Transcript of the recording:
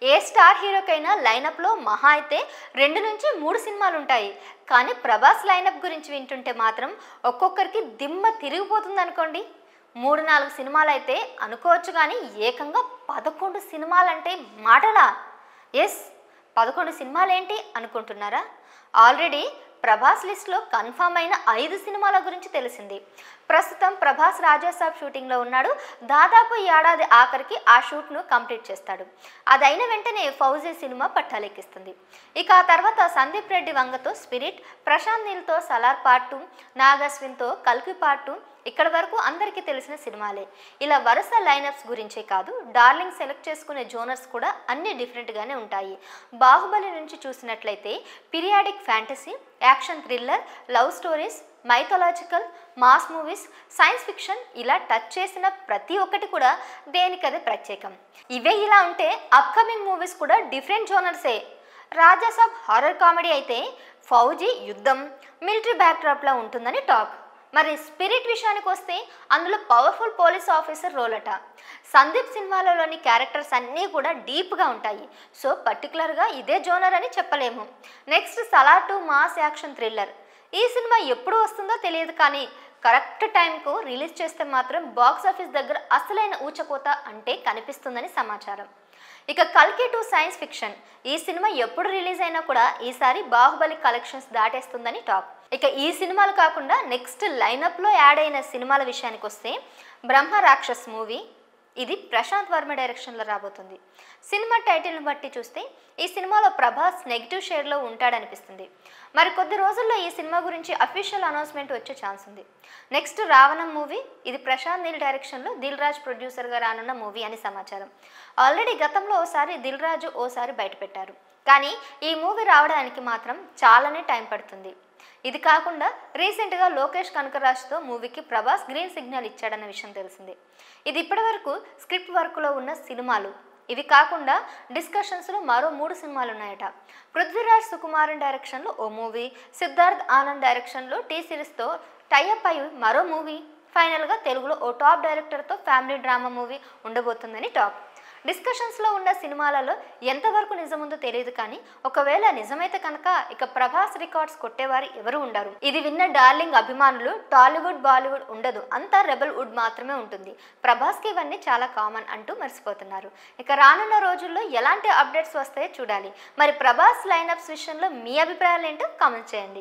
ఏ star హీరోకైనా లైనప్లో మహా అయితే 2 నుంచి 3 సినిమాలు ఉంటాయి. కానీ ప్రభాస్ లైనప్ గురించి వింటుంటే మాత్రం ఒక్కొక్కరికి దిమ్మ తిరిగిపోతుంది అనుకోండి. 3-4 సినిమాలు అయితే అనుకోవచ్చు, కానీ ఏకంగా 11 సినిమాలంటే మాటలా? ఎస్, 11 సినిమాలేంటి అనుకుంటున్నారా? ఆల్రెడీ ప్రభాస్ లిస్ట్లో కన్ఫర్మ్ అయిన 5 సినిమాల గురించి తెలిసింది. ప్రస్తుతం ప్రభాస్ రాజాసాబ్ షూటింగ్లో ఉన్నాడు. దాదాపు ఈ ఏడాది ఆఖరికి ఆ షూట్ను కంప్లీట్ చేస్తాడు. అదైన వెంటనే ఫౌజీ సినిమా పట్టాలెక్కిస్తుంది. ఇక ఆ తర్వాత సందీప్ రెడ్డి వంగతో స్పిరిట్, ప్రశాంత్ నీల్తో సలార్ పార్ట్ 2, నాగ్ అశ్విన్తో కల్కి పార్ట్ 2 ఇక్కడ వరకు అందరికీ తెలిసిన సినిమాలే. ఇలా వరుస లైనప్స్ గురించే కాదు, డార్లింగ్ సెలెక్ట్ చేసుకునే జోనర్స్ కూడా అన్ని డిఫరెంట్గానే ఉంటాయి. బాహుబలి నుంచి చూసినట్లయితే periodic fantasy, action thriller, love stories, mythological, mass movies, science fiction ఇలా టచ్ చేసిన ప్రతి ఒక్కటి కూడా దేనికదే ప్రత్యేకం. ఇవే ఇలా ఉంటే అప్కమింగ్ మూవీస్ కూడా డిఫరెంట్ జోనర్సే. రాజాసాబ్ హారర్ కామెడీ అయితే ఫౌజీ యుద్ధం, మిలిటరీ బ్యాక్డ్రాప్లా ఉంటుందని టాక్. మరి స్పిరిట్ విషయానికి వస్తే అందులో పవర్ఫుల్ పోలీస్ ఆఫీసర్ రోల్ అట. సందీప్ సినిమాలలోని క్యారెక్టర్స్ అన్నీ కూడా డీప్గా ఉంటాయి. సో పర్టికులర్గా ఇదే జోనర్ అని చెప్పలేము. Next Salaar 2 mass action thriller. ఈ సినిమా ఎప్పుడు వస్తుందో తెలియదు, కానీ కరెక్ట్ టైంకు రిలీజ్ చేస్తే మాత్రం బాక్స్ ఆఫీస్ దగ్గర అసలైన ఊచకోత అంటే కనిపిస్తుందని సమాచారం. ఇక కల్కి 2 సైన్స్ ఫిక్షన్. ఈ సినిమా ఎప్పుడు రిలీజ్ అయినా కూడా ఈసారి బాహుబలి కలెక్షన్స్ దాటేస్తుందని టాక్. ఇక ఈ సినిమాలు కాకుండా నెక్స్ట్ లైనప్లో యాడ్ అయిన సినిమాల విషయానికి వస్తే బ్రహ్మ రాక్షస్ మూవీ. ఇది ప్రశాంత్ వర్మ డైరెక్షన్లో రాబోతుంది. సినిమా టైటిల్ని బట్టి చూస్తే ఈ సినిమాలో ప్రభాస్ నెగిటివ్ షేడ్లో ఉంటాడనిపిస్తుంది. మరి కొద్ది రోజుల్లో ఈ సినిమా గురించి అఫీషియల్ అనౌన్స్మెంట్ వచ్చే ఛాన్స్ ఉంది. Next Ravanam movie. ఇది ప్రశాంత్ నీల్ డైరెక్షన్లో దిల్ రాజు ప్రొడ్యూసర్గా రానున్న మూవీ అని సమాచారం. ఆల్రెడీ గతంలో ఓసారి దిల్ రాజు ఓసారి బయటపెట్టారు, కానీ ఈ మూవీ రావడానికి మాత్రం చాలానే టైం పడుతుంది. ఇది కాకుండా రీసెంట్గా లోకేష్ కనకరాజ్తో మూవీకి ప్రభాస్ గ్రీన్ సిగ్నల్ ఇచ్చాడన్న విషయం తెలిసింది. ఇది ఇప్పటివరకు స్క్రిప్ట్ వర్క్లో ఉన్న సినిమాలు. ఇవి కాకుండా డిస్కషన్స్లో మరో 3 సినిమాలు ఉన్నాయట. పృథ్వీరాజ్ సుకుమారన్ డైరెక్షన్లో ఓ మూవీ, సిద్ధార్థ్ ఆనంద్ డైరెక్షన్లో టీ సిరీస్తో టైఅప్ అయి మరో మూవీ, ఫైనల్గా తెలుగులో ఓ టాప్ డైరెక్టర్తో ఫ్యామిలీ డ్రామా మూవీ ఉండబోతుందని టాక్. డిస్కషన్స్లో ఉన్న సినిమాలలో ఎంతవరకు నిజముందో తెలియదు, కానీ ఒకవేళ నిజమైతే కనుక ఇక ప్రభాస్ రికార్డ్స్ కొట్టేవారు ఎవరు ఉండరు. ఇది విన్న డార్లింగ్ అభిమానులు టాలీవుడ్ బాలీవుడ్ ఉండదు, అంతా రెబల్ వుడ్ మాత్రమే ఉంటుంది. ప్రభాస్కి ఇవన్నీ చాలా కామన్ అంటూ మర్చిపోతున్నారు. ఇక రానున్న రోజుల్లో ఎలాంటి అప్డేట్స్ వస్తాయో చూడాలి. మరి ప్రభాస్ లైనప్స్ విషయంలో మీ అభిప్రాయాలు ఏంటో కామెంట్ చేయండి.